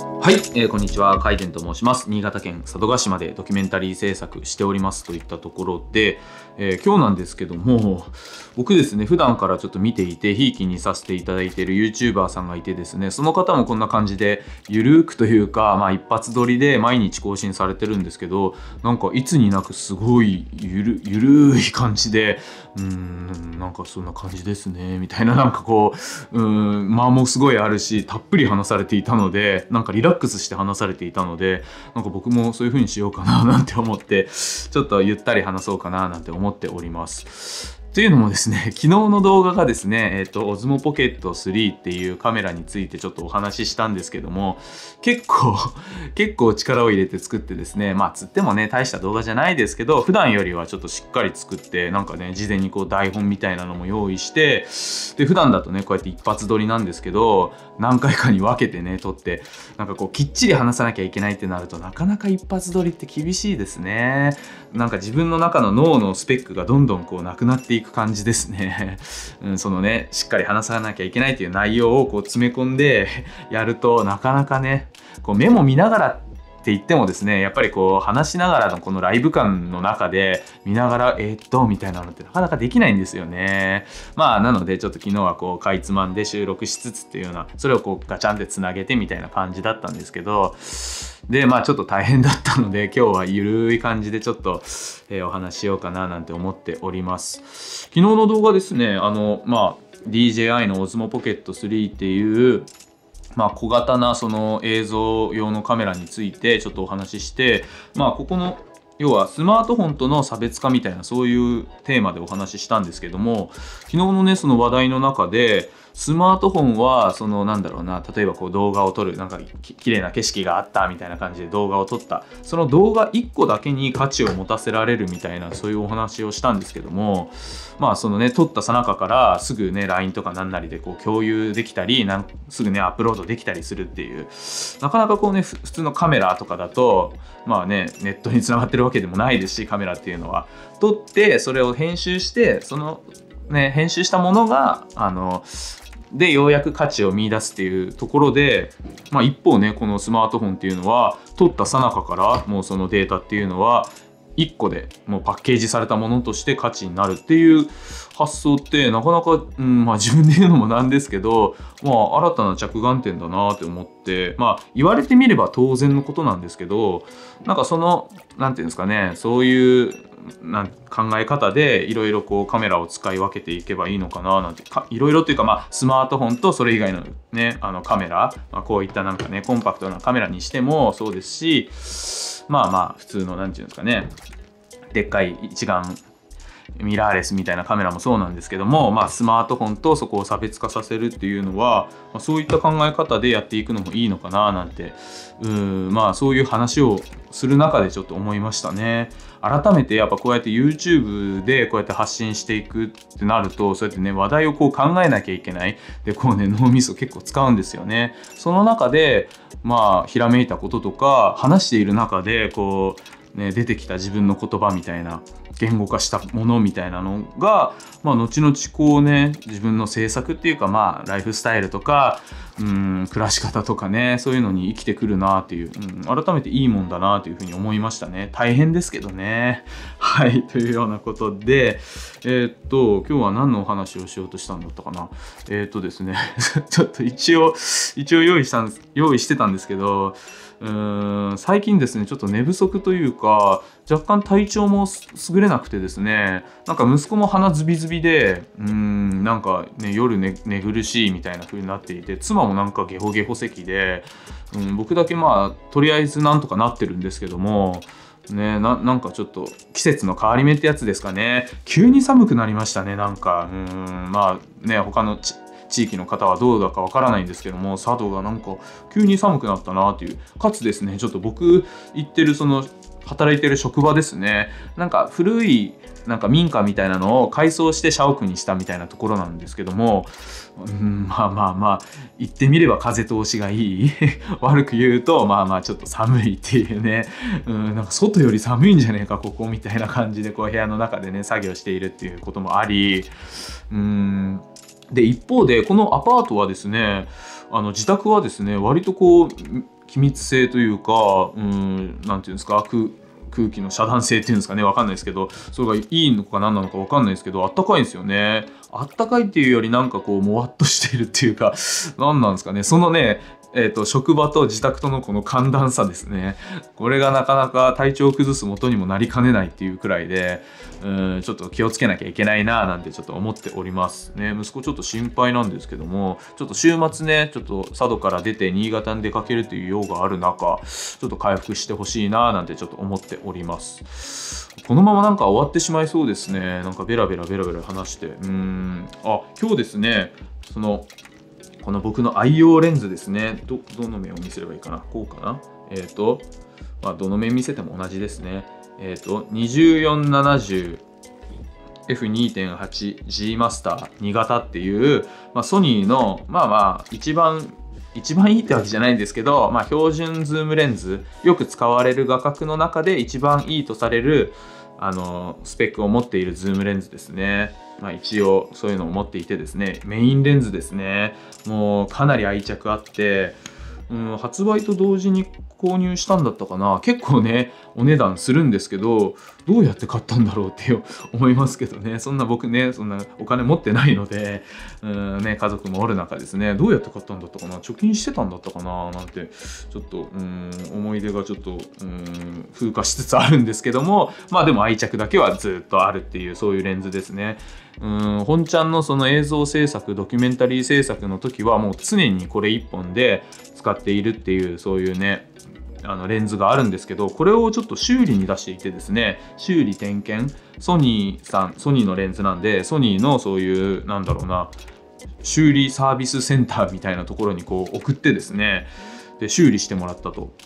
はい、こんにちは、カイデンと申します。新潟県佐渡島でドキュメンタリー制作しておりますといったところで、今日なんですけども、僕ですね、普段からちょっと見ていて、ひいきにさせていただいている YouTuber さんがいてですね、その方もこんな感じで、ゆるーくというか、一発撮りで毎日更新されてるんですけど、なんかいつになくすごいゆるい感じで、なんかそんな感じですね、みたいな、なんかこう、間もすごいあるし、たっぷり話されていたので、なんかリラックスして話されていたので、なんか僕もそういう風にしようかななんて思って、ちょっとゆったり話そうかななんて思っております。というのもですね、昨日の動画がですね、Osmo Pocket 3っていうカメラについてちょっとお話ししたんですけども、結構力を入れて作ってですね、つってもね、大した動画じゃないですけど、普段よりはちょっとしっかり作って、なんかね、事前にこう台本みたいなのも用意して、で、普段だとね、こうやって一発撮りなんですけど、何回かに分けてね、撮って、なんかこう、きっちり話さなきゃいけないってなると、なかなか一発撮りって厳しいですね。なんか自分の中の脳のスペックがどんどんこうなくなっていく感じですね。そのね、しっかり話さなきゃいけないという内容をこう詰め込んでやると、なかなかね、こうメモ見ながらって言ってもですね、やっぱりこう話しながらのこのライブ感の中で見ながらみたいなのってなかなかできないんですよね。なのでちょっと昨日はこうかいつまんで収録しつつっていうような、それをこうガチャンってつなげてみたいな感じだったんですけど、でちょっと大変だったので今日はゆるい感じでちょっと、お話ししようかななんて思っております。昨日の動画ですね、DJI の Osmo Pocket 3っていう小型なその映像用のカメラについてちょっとお話しして、ここの要はスマートフォンとの差別化みたいなそういうテーマでお話ししたんですけども、昨日のねその話題の中でスマートフォンはその例えばこう動画を撮る、なんか綺麗な景色があったみたいな感じで動画を撮った、その動画1個だけに価値を持たせられるみたいな、そういうお話をしたんですけども、そのね撮った最中からすぐね LINE とかなんなりでこう共有できたり、すぐねアップロードできたりするっていう、なかなかこうね普通のカメラとかだとネットにつながってるわけでもないですし、カメラっていうのは撮ってそれを編集して、そのね編集したものがでようやく価値を見出すっていうところで、一方ねこのスマートフォンっていうのは撮った最中からもうそのデータっていうのは1個でもうパッケージされたものとして価値になるっていう発想ってなかなか、自分で言うのもなんですけど、新たな着眼点だなって思って、言われてみれば当然のことなんですけど、なんかそのなんていうんですかね、そういう考え方でいろいろこうカメラを使い分けていけばいいのかななんて、いろいろというかスマートフォンとそれ以外のねカメラ、こういったなんかねコンパクトなカメラにしてもそうですし、普通のなんていうんですかね、でっかい一眼ミラーレスみたいなカメラもそうなんですけども、スマートフォンとそこを差別化させるっていうのは、そういった考え方でやっていくのもいいのかななんて、そういう話をする中でちょっと思いましたね。改めてやっぱこうやって YouTube でこうやって発信していくってなると、そうやってね話題をこう考えなきゃいけないで、こうね脳みそ結構使うんですよね。その中でひらめいたこととか話している中でこうね出てきた自分の言葉みたいな、言語化したものみたいなのが、後々こうね自分の制作っていうかライフスタイルとか暮らし方とかね、そういうのに生きてくるなっていう、改めていいもんだなというふうに思いましたね。大変ですけどね。はいというようなことで、今日は何のお話をしようとしたんだったかな。ですねちょっと一応用意してたんですけど、最近ですねちょっと寝不足というか若干体調も優れなくてですね、なんか息子も鼻ズビズビでなんかね夜寝苦しいみたいな風になっていて、妻もなんかゲホゲホ咳で、僕だけとりあえずなんとかなってるんですけどもね、なんかちょっと季節の変わり目ってやつですかね。急に寒くなりましたね。なんか他の地域の方はどうだかわからないんですけども、佐渡がなんか急に寒くなったなという、かつですねちょっと僕行ってるその働いてる職場ですね、なんか古いなんか民家みたいなのを改装して社屋にしたみたいなところなんですけども、言ってみれば風通しがいい悪く言うとちょっと寒いっていうね、なんか外より寒いんじゃねえかここみたいな感じでこう部屋の中でね作業しているっていうこともあり、で一方でこのアパートはですね、 自宅はですね割とこう気密性というか、なんていうんですか、空気の遮断性っていうんですかね、わかんないですけど、それがいいのか何なのかわかんないですけど、あったかいんですよね。あったかいっていうよりなんかこうもわっとしているっていうか、何なんですかね、そのね、職場と自宅とのこの寒暖差ですね。これがなかなか体調を崩す元にもなりかねないっていうくらいで、ちょっと気をつけなきゃいけないななんてちょっと思っておりますね。息子ちょっと心配なんですけども、ちょっと週末ね、ちょっと佐渡から出て新潟に出かけるという用がある中、ちょっと回復してほしいななんてちょっと思っております。このままなんか終わってしまいそうですね。なんかベラベラ話して。今日ですね、この僕の愛用レンズですね。どの面を見せればいいかな。こうかな。どの面見せても同じですね。2470 F2.8G マスター2型っていう、ソニーの一番いいってわけじゃないんですけど、標準ズームレンズ、よく使われる画角の中で一番いいとされるスペックを持っているズームレンズですね。一応そういうのを持っていてですね、メインレンズですね。もうかなり愛着あって、発売と同時に購入したんだったかな。結構ねお値段するんですけど、どうやって買ったんだろうって思いますけどね。そんな僕ね、そんなお金持ってないので、家族もおる中ですね、どうやって買ったんだったかな、貯金してたんだったかななんてちょっと思い出がちょっと風化しつつあるんですけども、でも愛着だけはずっとあるっていう、そういうレンズですね。本ちゃんのその映像制作、ドキュメンタリー制作の時はもう常にこれ1本で使っているっていう、そういうねレンズがあるんですけど、これをちょっと修理に出していてですね、修理点検、ソニーのレンズなんで、ソニーのそういう修理サービスセンターみたいなところにこう送ってですね、で修理してもらったと。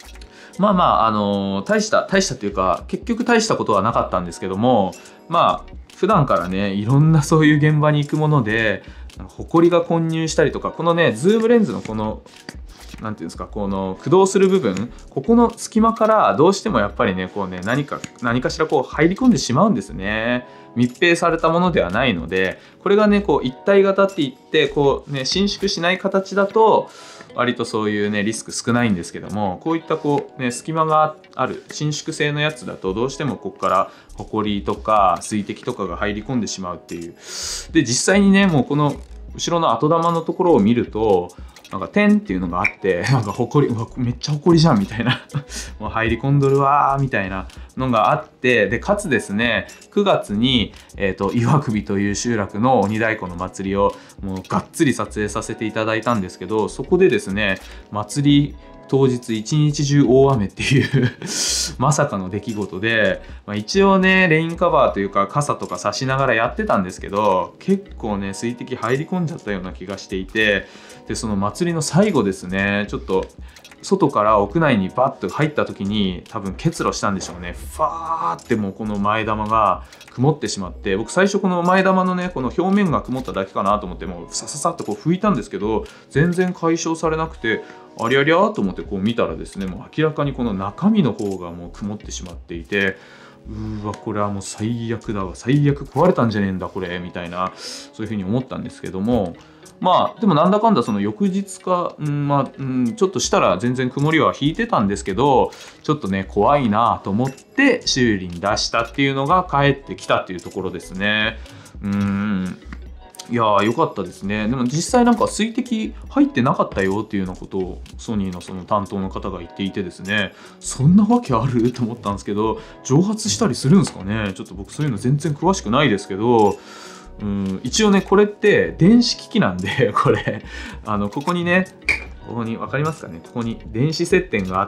大したっていうか、結局大したことはなかったんですけども、普段からねいろんなそういう現場に行くものでホコリが混入したりとか、このねズームレンズのこのなんていうんですか、この駆動する部分、ここの隙間からどうしてもやっぱりねこうね何かしらこう入り込んでしまうんですね。密閉されたものではないので、これがねこう一体型っていってこうね伸縮しない形だと割とそういうねリスク少ないんですけども、こういったこうね隙間がある伸縮性のやつだとどうしてもここからホコリとか水滴とかが入り込んでしまうっていう。で実際にねもうこの後ろの後玉のところを見るとなんか点っていうのがあって、なんかホコリ、めっちゃホコリじゃんみたいなもう入り込んどるわーみたいなのがあって、でかつですね9月に、岩首という集落の鬼太鼓の祭りをもうがっつり撮影させていただいたんですけど、そこでですね祭り当日一日中大雨っていうまさかの出来事で、一応ねレインカバーというか傘とか差しながらやってたんですけど、結構ね水滴入り込んじゃったような気がしていて、でその祭りの最後ですね、ちょっと外から屋内にバッと入った時に多分結露したんでしょうね。ファーってもうこの前玉が曇ってしまって、僕最初この前玉のねこの表面が曇っただけかなと思ってもうさささっとこう拭いたんですけど、全然解消されなくて、ありゃりゃと思ってこう見たらですね、もう明らかにこの中身の方がもう曇ってしまっていて、うわこれはもう最悪だわ、最悪壊れたんじゃねえんだこれみたいな、そういうふうに思ったんですけども、でもなんだかんだその翌日か、ちょっとしたら全然曇りは引いてたんですけど、ちょっとね怖いなと思って修理に出したっていうのが帰ってきたっていうところですね。いやー良かったですね。でも実際なんか水滴入ってなかったよっていうようなことをソニーのその担当の方が言っていてですね、そんなわけあると思ったんですけど、蒸発したりするんですかね。ちょっと僕そういうの全然詳しくないですけど、一応ねこれって電子機器なんでこれここにね、ここに分かりますかね、ここに電子接点があって、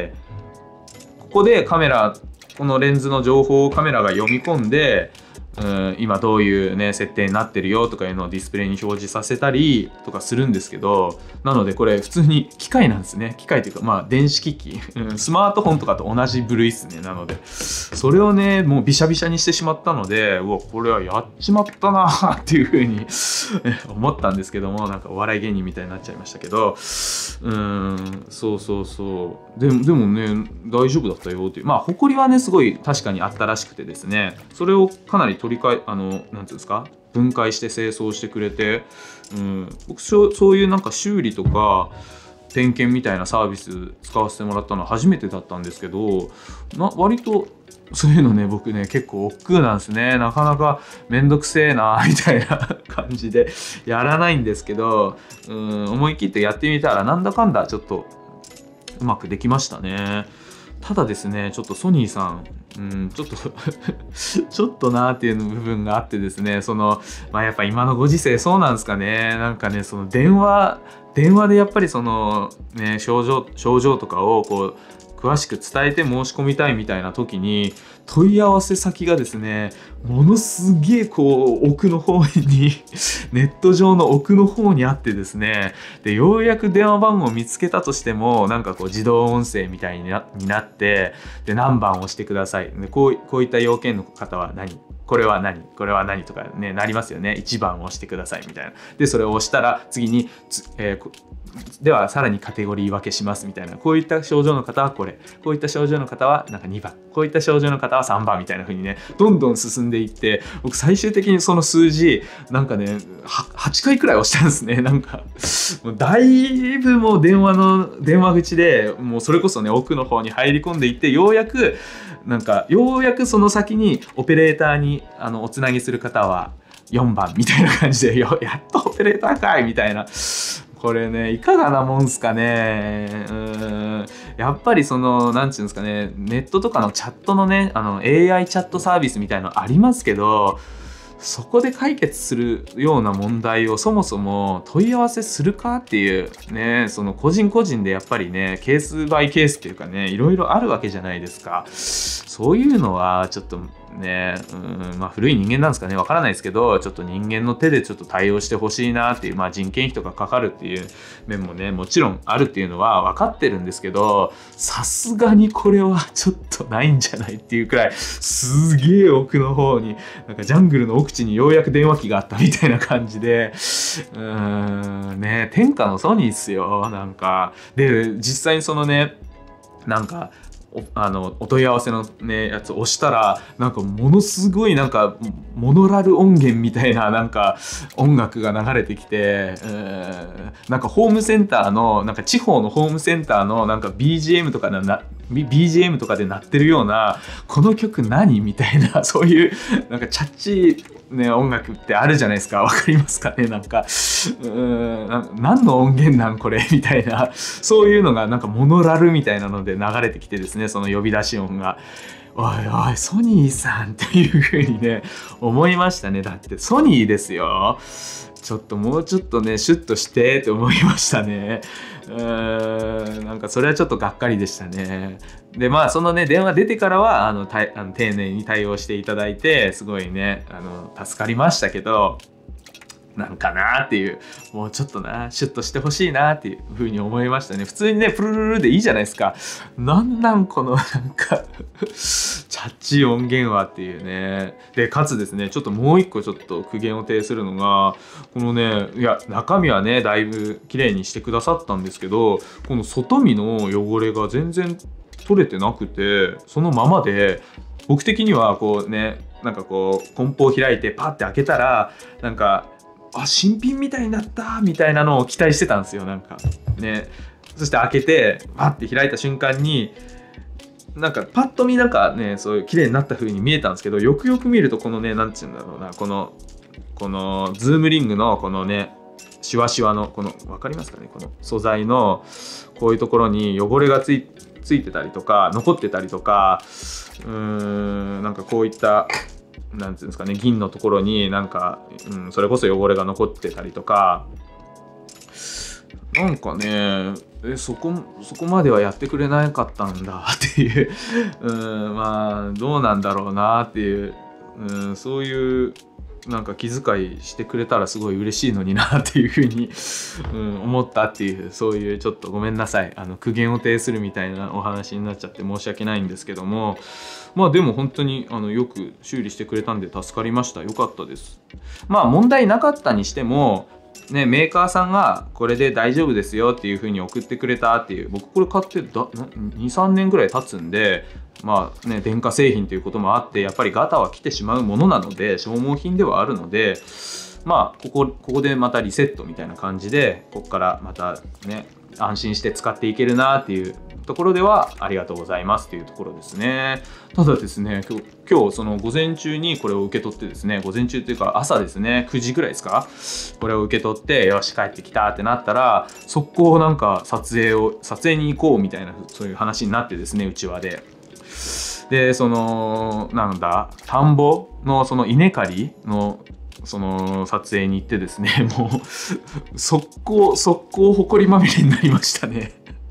ここでこのレンズの情報をカメラが読み込んで、今どういうね設定になってるよとかいうのをディスプレイに表示させたりとかするんですけど、なのでこれ普通に機械なんですね。機械というか電子機器、スマートフォンとかと同じ部類ですね。なのでそれをねもうビシャビシャにしてしまったので、うわこれはやっちまったなーっていう風に思ったんですけども、なんかお笑い芸人みたいになっちゃいましたけど、そうでもね大丈夫だったよっていう、ホコリはねすごい確かにあったらしくてですね、それをかなり取り替えなんていうんですか、分解して清掃してくれて、僕そういうなんか修理とか点検みたいなサービス使わせてもらったのは初めてだったんですけど、割とそういうのね、僕ね結構億劫なんですね。なかなかめんどくせえなみたいな感じでやらないんですけど、思い切ってやってみたらなんだかんだちょっとうまくできましたね。ただですね、ちょっとソニーさん、ちょっとちょっとなーっていう部分があってですね、やっぱ今のご時世そうなんですかね。なんかね、その電話でやっぱりね、症状とかをこう詳しく伝えて申し込みたいみたいな時に、問い合わせ先がですね、ものすげえこう奥の方にネット上の奥の方にあってですね、でようやく電話番号を見つけたとしても、なんかこう自動音声みたいになって、で何番を押してください、でこういった要件の方は何、これは何、これは何とかね、なりますよね。1番を押してくださいみたいな。でそれを押したら次にではさらにカテゴリー分けしますみたいな、こういった症状の方はこれ、こういった症状の方はなんか2番、こういった症状の方は3番みたいな風にね、どんどん進んでいって、僕最終的にその数字なんかね8回くらい押したんですね。なんかもうだいぶもう電話口でもうそれこそね奥の方に入り込んでいって、ようやくその先にオペレーターにおつなぎする方は4番みたいな感じで、やっとオペレーターかいみたいな。これね、いかがなもんすかね。やっぱりなんていうんですかね、ネットとかのチャットのね、AI チャットサービスみたいなのありますけど、そこで解決するような問題をそもそも問い合わせするかっていうね、個人個人でやっぱりね、ケースバイケースっていうかね、いろいろあるわけじゃないですか。そういうのはちょっとね、古い人間なんですかね、わからないですけど、ちょっと人間の手でちょっと対応してほしいなっていう、人件費とかかかるっていう面もね、もちろんあるっていうのは分かってるんですけど、さすがにこれはちょっとないんじゃないっていうくらい、すげえ奥の方に、なんかジャングルの奥地にようやく電話機があったみたいな感じで、ね、天下のソニーっすよ、なんか。で、実際になんか、お問い合わせのねやつを押したら、なんかものすごいなんかモノラル音源みたいななんか音楽が流れてきて、なんかホームセンターのなんか地方のホームセンターのなんか BGM とかで鳴ってるような、この曲何みたいな、そういうなんかチャッチーね音楽ってあるじゃないですか。わかりますかね。なんか何の音源なんこれみたいな、そういうのがなんかモノラルみたいなので流れてきてですね、その呼び出し音が。おいおいソニーさんっていう風にね思いましたね。だってソニーですよ。ちょっともうちょっとねシュッとしてって思いましたね。なんかそれはちょっとがっかりでしたね。でそのね電話出てからは丁寧に対応していただいて、すごいね助かりましたけど、なんかなーっていう、もうちょっとなシュッとしてほしいなっていう風に思いましたね。普通にねプルルルでいいじゃないですか。なんこのなんかチャッチー音源はっていうね。でかつですね、ちょっともう一個ちょっと苦言を呈するのが、このね、いや中身はねだいぶ綺麗にしてくださったんですけど、この外身の汚れが全然取れてなくて、そのままで、僕的にはこうね、なんかこう梱包を開いてパッて開けたらなんか新品みたいになったみたいなのを期待してたんですよ。なんかね、そして開けてパッて開いた瞬間になんかパッと見なんかねそういう綺麗になった風に見えたんですけど、よくよく見るとこのね、なんていうんだろうな、このズームリングのこのねシワシワのこの分かりますかね、この素材のこういうところに汚れがついてたりとか残ってたりとか、なんかこういったなんていうんですかね、銀のところになんか、それこそ汚れが残ってたりとか、なんかねそこまではやってくれなかったんだっていうどうなんだろうなっていう、そういうなんか気遣いしてくれたらすごい嬉しいのになっていうふうに、思ったっていう、そういうちょっとごめんなさい、苦言を呈するみたいなお話になっちゃって申し訳ないんですけども、でも本当によく修理してくれたんで助かりました。よかったです。問題なかったにしてもね、メーカーさんがこれで大丈夫ですよっていう風に送ってくれたっていう、僕これ買って2、3年ぐらい経つんで、 まあね、電化製品ということもあってやっぱりガタは来てしまうものなので消耗品ではあるので、まあここでまたリセットみたいな感じでここからまたね安心して使っていけるなっていうところではありがとうございますというところですね。ただですね、今日その午前中にこれを受け取ってですね、午前中というか朝ですね、9時ぐらいですか、これを受け取ってよし帰ってきたってなったら速攻なんか撮影に行こうみたいなそういう話になってですね、うちわで。でそのなんだ田んぼのその稲刈りのその撮影に行ってですね、もう速攻埃まみれになりましたね。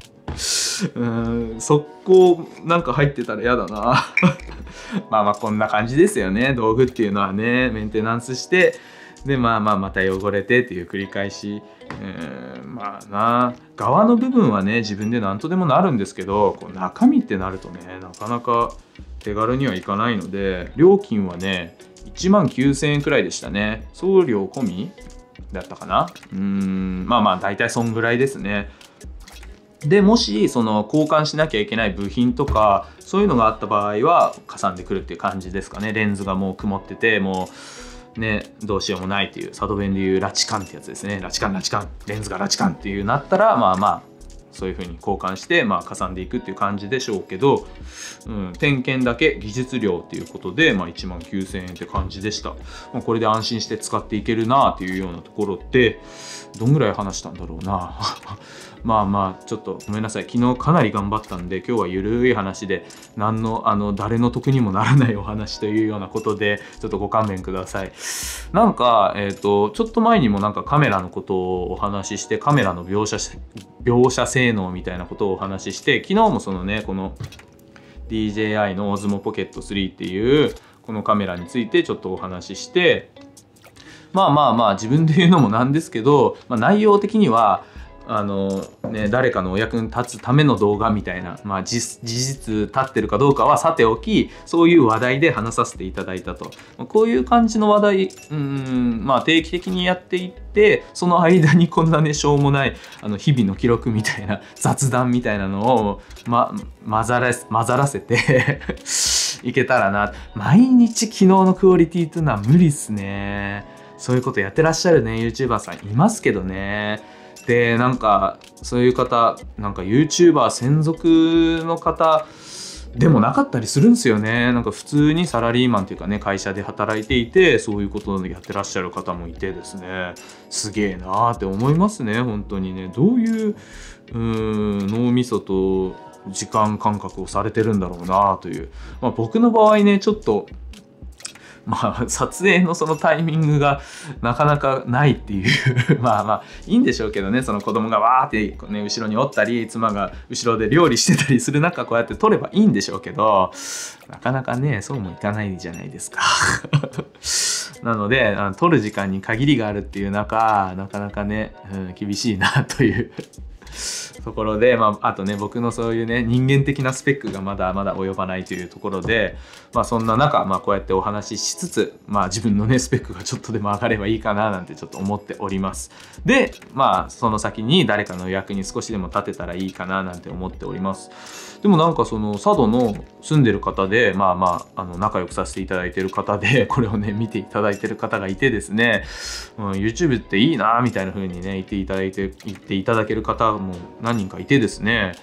速攻なんか入ってたら嫌だな。まあこんな感じですよね、道具っていうのはね。メンテナンスしてでまた汚れてっていう繰り返し。まあな、側の部分はね自分で何とでもなるんですけど、こう中身ってなるとねなかなか手軽にはいかないので、料金はね1万9000円くらいでしたね。送料込みだったかな。大体そんぐらいですね。でもしその交換しなきゃいけない部品とかそういうのがあった場合はかさんでくるっていう感じですかね。レンズがもう曇っててもうねどうしようもないっていう、佐渡弁でいうラチカンってやつですね。ラチカンレンズがラチカンっていうなったらそういう風に交換してかさんでいくっていう感じでしょうけど、点検だけ技術料っていうことで1万9000円って感じでした。これで安心して使っていけるなっていうようなところで、どんぐらい話したんだろうな。ちょっとごめんなさい、昨日かなり頑張ったんで今日はゆるい話で何の誰の得にもならないお話というようなことでちょっとご勘弁ください。なんかちょっと前にもなんかカメラのことをお話しして、カメラの描写性能みたいなことをお話しして、昨日もそのねこの DJI の Osmo Pocket 3っていうこのカメラについてちょっとお話しして、自分で言うのもなんですけど、内容的には誰かのお役に立つための動画みたいな、事実立ってるかどうかはさておき、そういう話題で話させていただいたと。こういう感じの話題定期的にやっていって、その間にこんなねしょうもない日々の記録みたいな雑談みたいなのを混ざらせていけたらな。毎日昨日のクオリティというのは無理っすね。そういうことやってらっしゃるね YouTuber さんいますけどね。でなんかそういう方なんか YouTuber 専属の方でもなかったりするんですよね。なんか普通にサラリーマンというかね会社で働いていてそういうことをやってらっしゃる方もいてですね、すげえなーって思いますね。本当にね、どういう脳みそと時間感覚をされてるんだろうなという。僕の場合ねちょっと撮影のそのタイミングがなかなかないっていういいんでしょうけどね、その子供がわーってね後ろにおったり妻が後ろで料理してたりする中こうやって撮ればいいんでしょうけど、なかなかねそうもいかないじゃないですか。なので撮る時間に限りがあるっていう中なかなかね、厳しいなというところで、あとね僕のそういうね人間的なスペックがまだまだ及ばないというところで、そんな中、こうやってお話ししつつ、自分のねスペックがちょっとでも上がればいいかななんてちょっと思っております。でその先に誰かの役に少しでも立てたらいいかななんて思っております。でもなんかその佐渡の住んでる方で仲良くさせていただいてる方でこれをね見ていただいてる方がいてですね、YouTube っていいなみたいな風にね言っていただける方も何人かいてですね、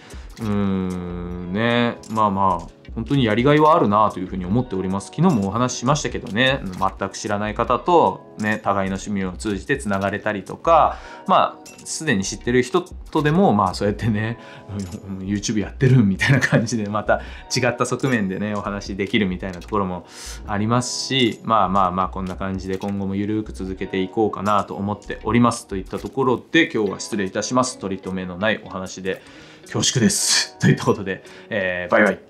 本当にやりがいはあるなというふうに思っております。昨日もお話ししましたけどね、全く知らない方とね互いの趣味を通じてつながれたりとか、すでに知ってる人とでもそうやってね YouTube やってるみたいな感じでまた違った側面でねお話できるみたいなところもありますし、こんな感じで今後もゆるく続けていこうかなと思っておりますといったところで、今日は失礼いたします。取り留めのないお話で恐縮ですといったことで、バイバイ。